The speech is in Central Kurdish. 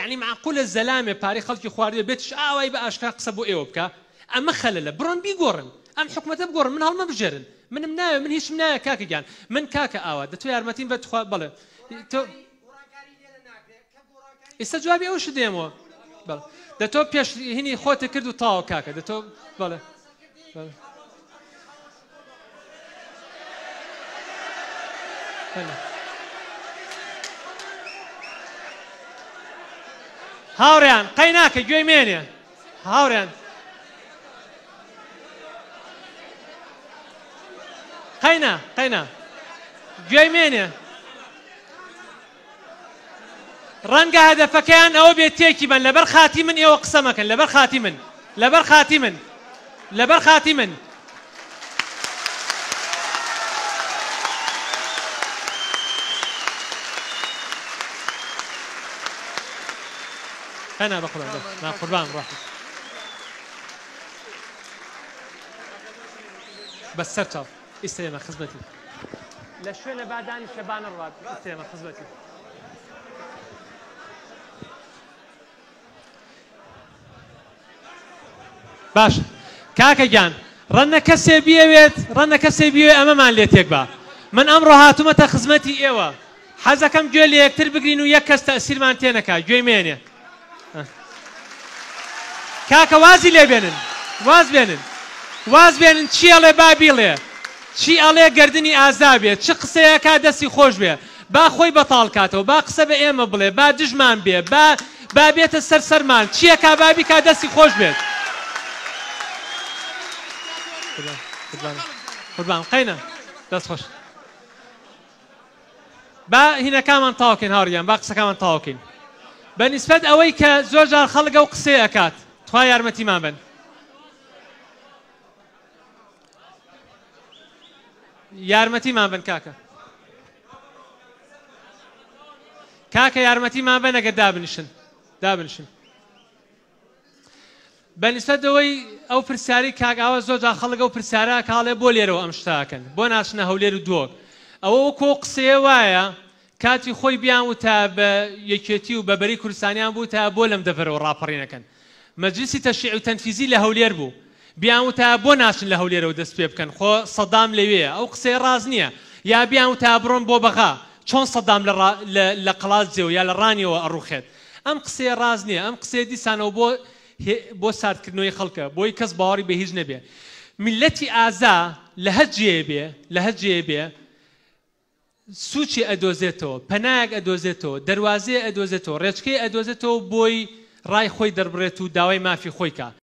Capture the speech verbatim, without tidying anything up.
يعني معقولە زەلامێ پارەی خەڵکی خواردوێ بێتش ئاوای بە ئاشکرا قسە بۆ ئێوە بکە ئەمە خەلەلە بڕۆن بیگۆڕن ئەم حکومەتە بگۆڕن من هەڵمە بژێرن منم ناوێ من هیچم نایە کاکەگیان من کاکە ئاوا دەتوێ یارمەتیم بە تخوا بڵێ ئێستا جوابی ئەوش دێمەوە بەڵێ دەتۆ پێش هینی خۆتە کرد و تاوە کاکە دەتۆ بەڵێ هاوڕێیان قەی ناکە گوێی مێنێ هاوڕێیان قەینا قەینا گوێی مێنێ ڕەنگە هەدەفەکەیان ئەوە بێت تێکی بن لەبەر خاتی من ئێوە قسە مەکەن لەبەر خاتی من لەبەر خاتی من لەبەر خاتی من أنا بقول أنا قربان راح بس سرتاب استلم خدمتي لا شوية بعد عني شبان الرواد استلم خدمتي باش كاكا جان رنا كسي بيويت رنا كسي بيوي أمام ليت يكبا من أمره هاتو متى خدمتي إيوه حزا كم جولي يكتر بقرينو يكس تأثير مانتينكا جوي ميني کاکە وازی لێ بێنن واز بێنن واز بێنن چی ئەڵێ با بیڵێ چی ئەڵێ گردنی ئازا بێت چ قسەیەکا دەستی خۆش بێ با خۆی بەتاڵ کاتەوە با قسە بە ئێمە بڵێ با دژمان بێ با با بێتە سەر سەرمان چیەکا بابی کا دەستی خۆش بێت قوربان قەینە دەست خۆش با هینەکامان تاوکەین هاوڕێیان با قسەکامان تاوکەین بەنسبەت ئەوەی کە زۆر جار خەڵک ئەو قسەی ئەکات توا یارمەتیمان بن یارمەتیمان بن کاکە کاکە یارمەتیمان بن ئەگەر دابنیشن دابنیشن بەنسبەت ئەوەی ئەو پرسیاری کاکاوە زۆر جار خەڵک ئەو پرسیارە کاڵێ بۆ لێرەوە ئەم شتاکەن بۆ ناچنە هەولێر و دۆک ئەوە وەکو قسەیە وایە کاتی خۆی بیان وتە بە یەکێتی و بەبەری کوردستانیان بوو تا بۆ لەم دەڤەرەوە ڕاپەڕینەکەن مەجلیسی تەشریع و تەنفیزی لە هەولێر بوو بیان وتە بۆ ناچن لە هەولێرەوە دەست پێ بکەن خۆ سەدام لەوەیە ئەو قسەی ڕاز نییە یا بیان وتە بڕۆن بۆ بەغا چۆن سەدام لە قەڵات جێوە یا لە ڕانیەوە ئەڕوخێت ئەم قسەی ڕاز نییە ئەم قسەی دیسانەوە بۆ بۆ ساردکردنەوەی خەڵکە بۆی کەس باوەڕی بە هیچ نەبێ میلەتی ئازا لە هەر جێ بێ لە هەر جێ بێ سوچی ئەدۆزێتەوە پەنایەک ئەدۆزێتەوە دەواازەیە ئەدۆزێتەوە ڕێچکەی ئەدۆزێتەوە بۆی ڕای خۆی دەربڕێت و داوای مافی خۆی کە